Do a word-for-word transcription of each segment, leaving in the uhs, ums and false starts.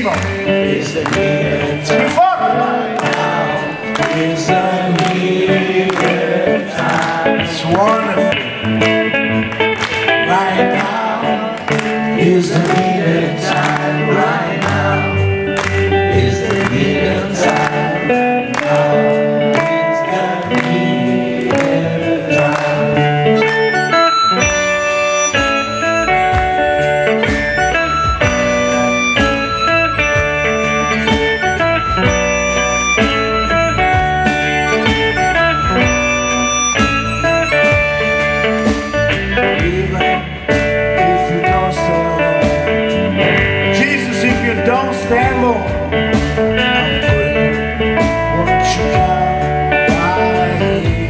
Fortissimo! Is the needed Più time forte! right now? Is the needed time? It's wonderful! Right now is the needed time. Right now is the needed time. Now is the needed time. Don't stand long. I'm praying, won't you come by?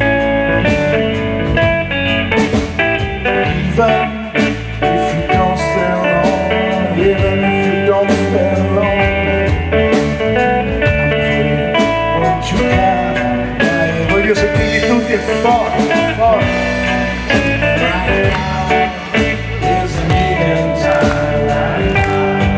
Even if you don't stand long, even if you don't stand long, I'm praying, won't you come by? Voglio sentirvi tutti e forti, forti. Right now is the needed time. Right now.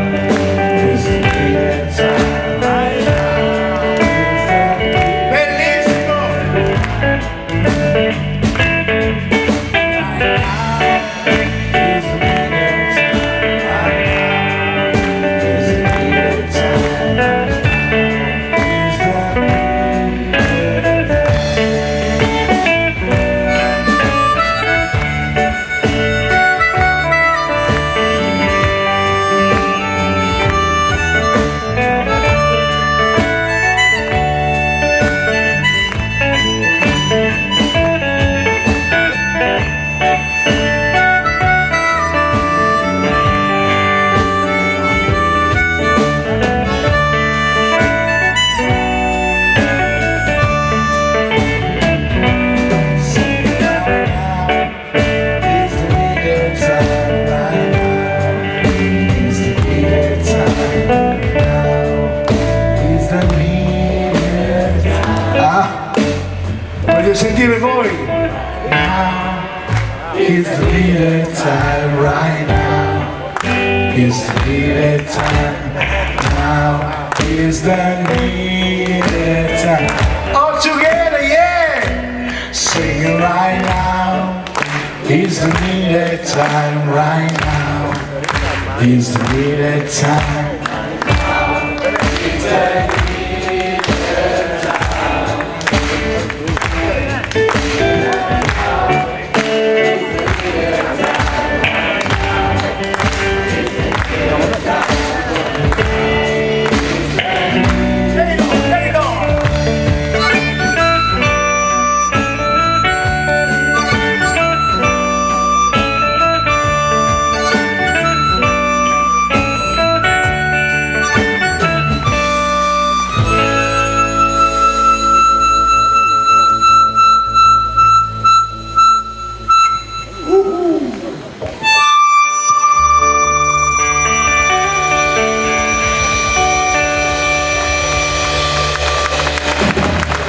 Voglio sentire voi. Now is the needed time. Right now is the needed time. Now is the needed time. All together, yeah. Sing it right now. Is the needed time. Right now is the needed time. Is the needed time.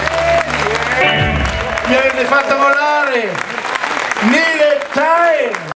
Mi avete fatto volare! Needed time!